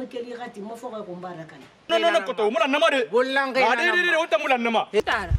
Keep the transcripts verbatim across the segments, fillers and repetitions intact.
keli gati mo fo ko mbara kan non non ko to mula nama de bollange na de de o ta mula nama tara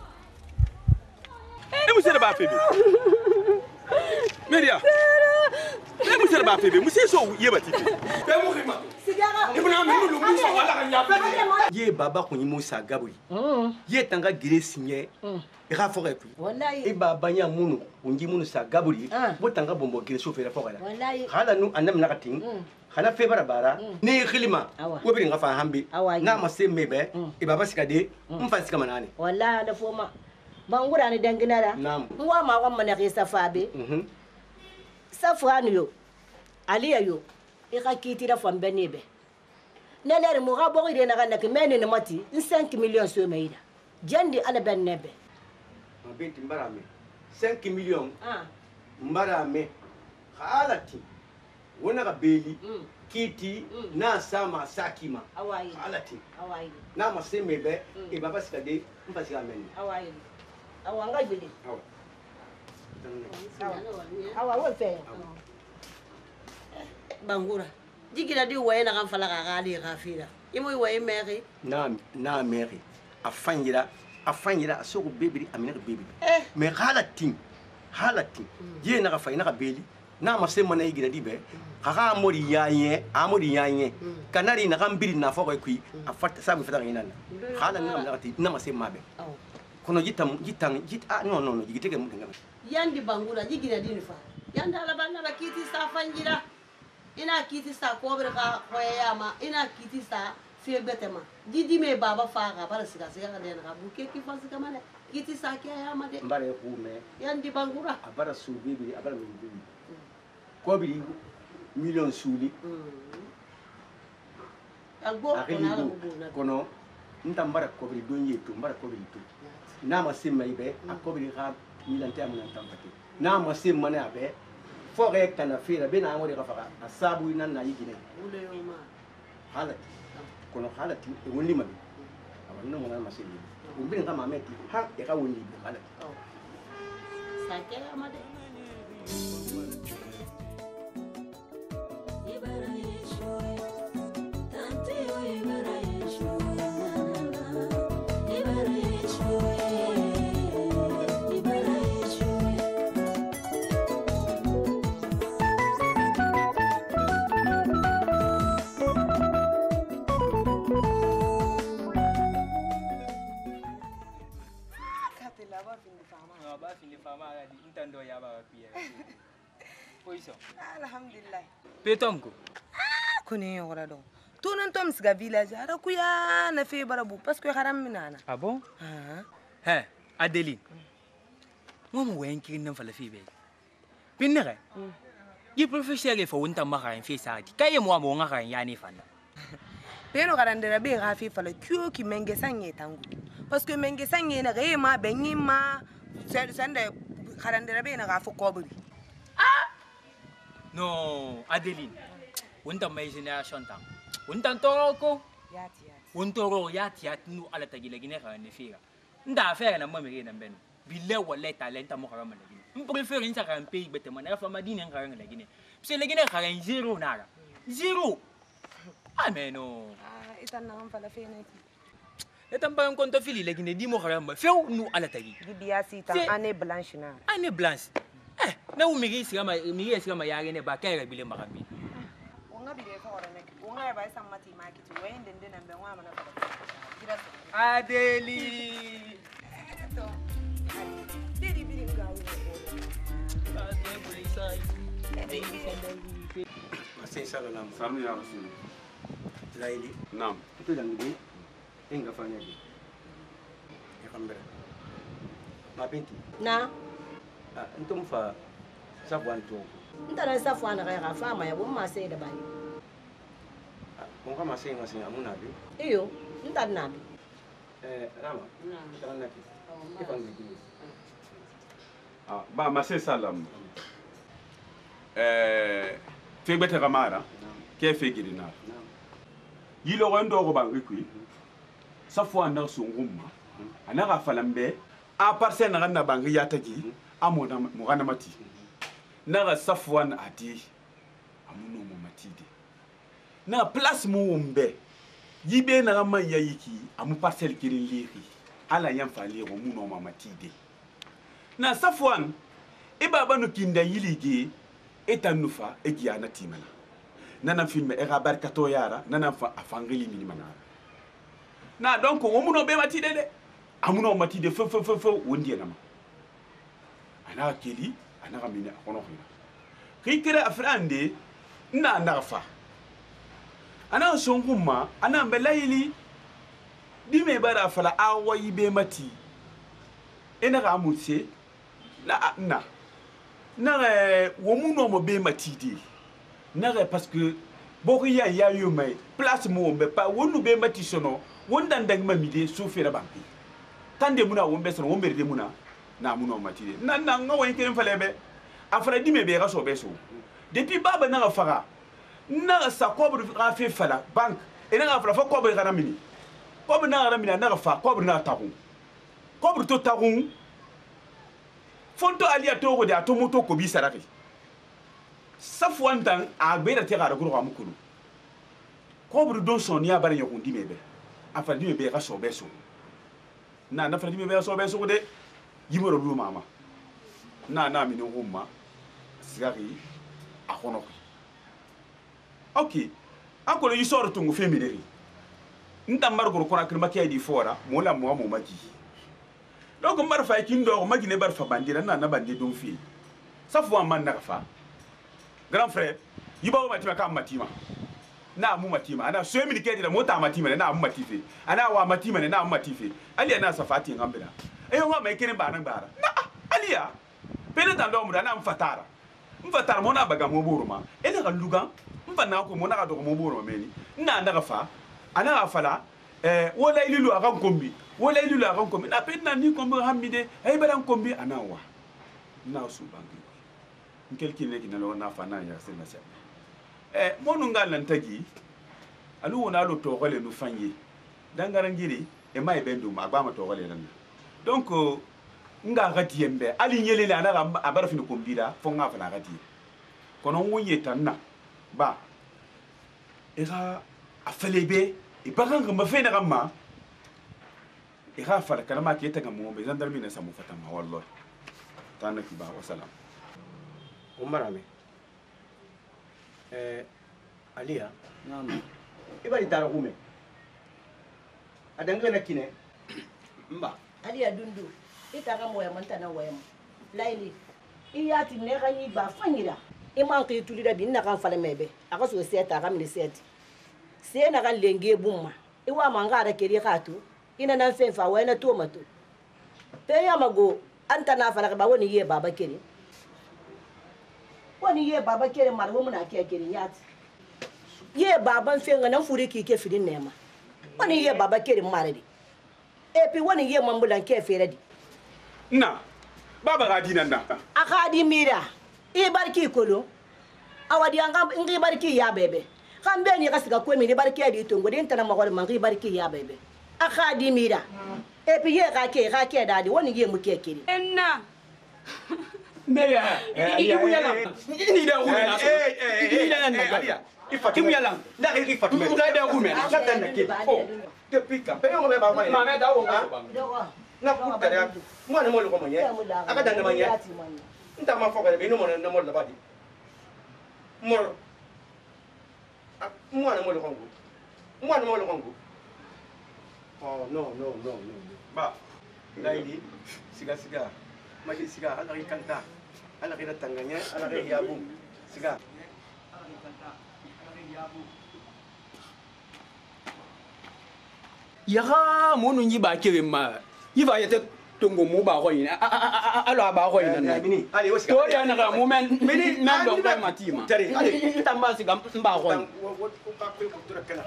e monsieur ba febe media e monsieur ba febe monsieur so yebati be mo khima sigara ibna min lu mi so wala kan ya febe ye baba ko nyimo sa gaburi ye tanga gire signé e ga fo repu wallahi e baba nya munu unji munu sa gaburi bo tanga bombo gire so fera fo gala wallahi hala nu anam na katin hala febara bara ni khilima wo bi nga fa hambi na ma se mebe e baba sikade mfa sika manane wallahi da fo ma bangura ni denginara wa ma wa mana ke safabe safani yo aliya yo e ka kitira fambe nebe nelere mo ga bogi de na kana ke mene ne mati cinq millions so meida jandi ala ben nebe ma binti mbarame cinq millions ah mbarame halati wona ga beli kiti na sama sakima awai halati awai na ma se mebe e baba sikade mfa sika mene awai awanga bili awa awa wo fe bangura digira di waye na kan fala ka gali gafira imo waye meri na na meri afangira afangira asoko bebiri amina bebiri eh me halatin halatin ye na ka fa ina ka beli na ma se mana igira di be kaka amori yaye amori yaye kanari na kan biri na fa ko kui afata sabu fata ina na hala na na ti na ma se mabe kono jitam jitang jit ah no no no jigiteke mu ngam yandi bangura digira di fa yanda ala banna ba kiti sa fangira ina kiti sa kobre ka koyama ina kiti sa fe betema didi me baba fa ga bara siga siga ka dena ka buke ki fa siga mane kiti sa ke ya made mbare hume yandi bangura abara subi bi abara mi bi ko bi million suli algo kono kono ntambara ko bi donye to mbara ko bi to na ma sim mai be a ko bi ga million ta mun tampati na ma sim mane abe fore kana fira be na ngori ka faka asabu nan na yigine ule yoma halati kono halati e woni mabi awanno mo na ma sim ni umbi nga ma meti ha e ka woni be halati sake amade alhamdulillah petom ko ah kuni yora do tunan tom siga village ara kuya na fe barabu parce que haram minana ah bon ah he Adeline mo mo wen kin nan fala fi be pinere yi professeur e fo wonta maka en fi saadi kaye mo mo ngaka en yani fanna pero garandera be ga fi fala kyo ki menge sanye tangu parce que menge sanye na re ma benyi ma sende garandera be na ga fo kobri ah no Adeline wonta mai generation tan wonta toroko yati yati wontoro yati yati nu ala tagile gine ka ne fira nda affaire na mamere na ben bile wala talenta mo karama na gine m préfère insa ka pays bete mana fa madine ka ngala gine parce le gine ka zero nara zero ameno ah itan na fala fe na ti etan ba on konto fili le gine di mo karama feu nu ala tagi gidia sita année blanche na année blanche eh na umiri sigama umiri sigama yare ne ba kai bile makambi onga bile fa ora ne onga ba sa mati market wende ndena mbe ngwa mana fala Adeli to didi bidi gawo ade polisi Masih salah nama. Sarni ya Rasul. Laili. Naam. Itu yang ini, enggak fanya di. Ya kamera. Ma binti. na Antum fa sabuan tu. ntara safwana ga ga fama ya bomma sai da bani Mungkin masih masih amun nabi. iyo ntar nabi Eh, Rama. Sekarang nanti. Kita panggil. Ah, ba masih salam. Eh, fegbete kamara. Ke fegirina. Yilo wendo go bangi kui. Safo anda sungumma. Anaka falambe. A parse na ganna bangi yatagi. Amona mugana mati. Naga safwan ati. Amuno mo matide. na place mo umbe yibe na ma yayiki amu parcelle kirin liri ala yan fa liri mu no mama tide na safwan e baba no kinda yilige etanufa e giana timana nana film e ga barkato yara nana fa afangeli mini manara na donc o mu no be matide de amu no matide fo fo fo fo wondi na ma ana keli ana ga mini akono khina kikira afrande na nafa ana songuma ana mbelaili dime bara fala awayi be mati ena ga mutse na na na wo mu no mo be mati di na parce que boko ya ya yo mai place mo be pa wonu be mati sono wonda ndag mamide so fera banki tande muna wombe sono wombe de muna na mu no mati de na na ngawen ken fale be afra dime be ga so be so depuis baba na fara na sa kobre rafi fala bank ina ga fala fa kobre ga ramini kobre na ramini na fa kobre na tahu kobre to tahu fonto ali ato go de ato moto ko bi saraki safwan tan a be da te ga ko mu kulu kobre don son ya bare yakun di mebe afa di mebe ga so be so na na fa di mebe so be so de yimoro lu mama na na mi no humma sigari akono ok akolo yisoro tungu femineri nta margo ko rakir makiya di fora mola mo mo maki donc mar fa kindo magi ne bar fa bandira na na bandi dum fi safu man na fa grand frère yibawo matima kam matima na mu matima ana so mi ke dira mota matima na mu matife ana wa matima na mu matife ali na safati ngambira e wa mai kirin ba nan bara na aliya pele tan do mu na mfatara mfatara mo na baga mo buruma ele ga lugan mfana ko mo na ga do mo buruma meni na na fa ana ga fala eh wala ililu akan kombi wala ililu akan kombi na penna ni kombi hamide ay baran kombi ana wa na su bangi nkelki ne kinalo na fa na ya sena se eh monu ngal nan tagi alu wona lo to gole nu fanye dangaran giri e mai bendu ma ba ma to gole nan donc nga gati yembe ali nyele la na abara fini kombira fo nga fa na gati kono wonye tanna ba era afelebe e bagan ma fe na gamma e ha fa kana ma ke ta gammo be zandarmi na samu fatama wallahi tanna ki ba wa salam umarame eh alia naam ibali tara kume adanga na kine mba alia dundu itaga moya mantana waya laili iyati ne ganyi ba fanyira iman ki tulida bin na kan fale mebe aka so seta ga mi seti se na kan lenge bumma iwa mangara keri khatu ina nan fen fa wayna to mato pe ya mago anta na fala ba woni ye baba keri woni ye baba keri mar wo muna ke keri yati ye baba fen ga nan furi ki ke fidin nema woni ye baba keri maradi e pi woni ye mambulan ke feradi na baba ga dinan na akadi mira e barki kolo awadi anga ngi barki ya bebe kambe ni kasiga ko mi ni barki adi tongo den tana magol mangi barki ya bebe akadi mira e pi ye ga ke ga ke dadi woni ye mu ke kiri enna meya ibu yala ni da ku na so ni da na ga imu yala na ri fatu me da da ku me na tan na ke oh te pika pe yo me ba ma ma me da wo na ku tare mo na mo lo ko mo ye aka dan na ma ye nta ma fo ko be no mo na mo la ba di mo mo na mo lo ko mo na mo lo ko oh no no no no ba laili siga siga mali siga ala ri kanta ala ri tanganya ala ri yabu siga ala ri kanta ala ri yabu ya mo nu nyi ba kire ma yi ba yete tongo mo ba ko yin alo ba ko yin na mini ali o siga to ya na ga mo men men men do ga matima tare ali tamba siga mba ko yin wo wo ko ka ko ko tura kana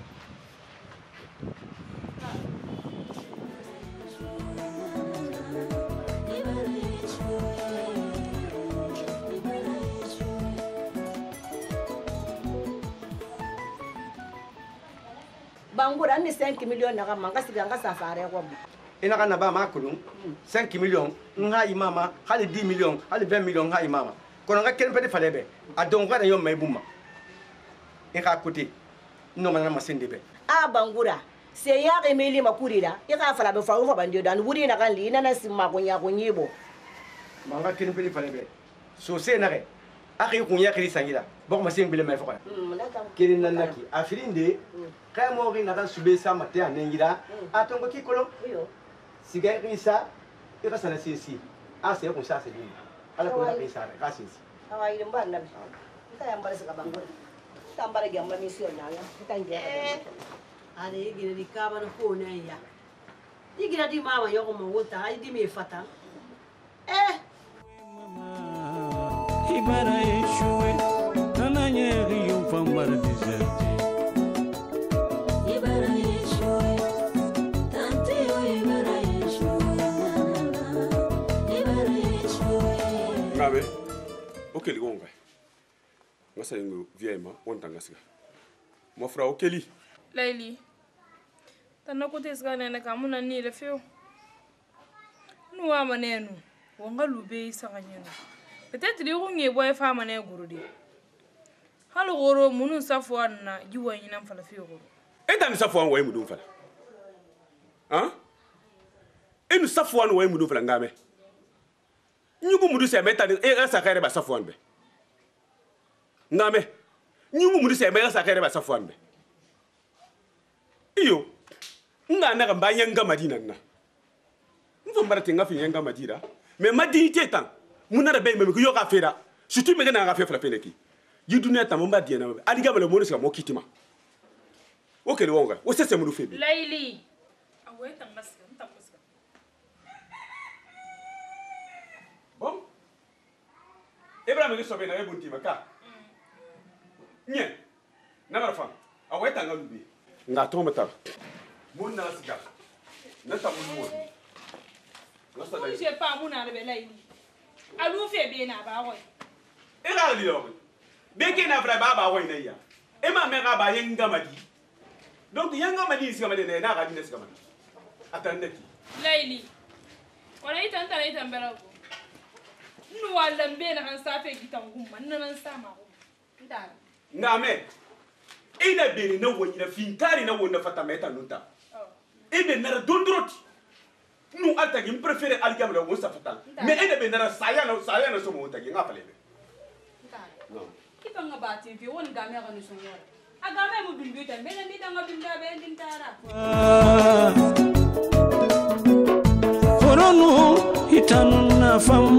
bangura ni cinq millions na manga siga nga safare ko ina kana ba ma kulun cinq millions nga imama hali dix millions hali vingt millions nga imama kono nga ken pede falebe adon ga yo may buma e ka côté no mana masende be a bangura se ya ga meli makurira i ka fala be fawo fa bande dan wuri na kan li na na simma ko nya ko nyibo manga kin peli fale be so se na re akhi ko nya kiri sangila bok ma sembile me fa kiri nan naki afirinde kay mo ri na kan sube sa mate anengira atongo ki kolo siga risa i ka sana sisi a se ko sa se ni ala ko na risa ka sisi awai lembar na ka yambara sa bangura tambara gamma mission na ya tangia ada igira di kaba no ko na ya igira di mama yo ko mo wota ai di me fata eh ibara yeshwe tananye riyo fambara dizerte ibara yeshwe tante yo ibara yeshwe ibara yeshwe ngabe okeli gonga ngasa ngo viema on tangasiga mo fra okeli Laili, tana kote skane na kamuna ni le feo. Nuwa manenu, wanga lube isa kanyena. Peut-être li runge boy fa mane gurudi. Halo goro munu safwa na juwa nyina mfala feo goro. Enda ni safwa wa imudu mfala. Hein? Enu safwa wa imudu mfala ngame. Nyugo mudu se meta ni e asa kare ba safwa be. Ngame. Nyugo mudu se meta asa kare ba safwa be. Iyo nga na gamba yanga madina na mfo mbara tinga fi yanga madira me madini tetan muna da be me ko yoka fera surtout me na ga fe fla peneki yiduna ta mba dia na ali ga bale mo ska mo kitima o kele wonga o sese mu febi Laili awe tangas tangas bom Ibrahim ni sobe na e bunti maka nye na mara fa awe tanga lubi nga to mata mun na siga na ta mun mo na sa dai je pa mun na be Laili alu fe be na ba wo e ga li yo be ke na fra ba ba wo ina ya e ma me ga ba yenga madi donc yenga madi siga madi na ga dinne siga madi atande ki Laili wala ita ntana ita mbela ko nu wala mbe na kan sa fe gitangu man nan sa ma ko ndara ngame ina beni na woni na finkari na woni na fata meta nunta ebe na dondroti nu atagi préféré algam la wosa fata mais ina be na saya na saya na so mo tagi ngafale be non kipa ngabati vi woni game ga no sonyo agame mo bilbi tan be na mi tanga binda be ndintara koronu hitanu na fam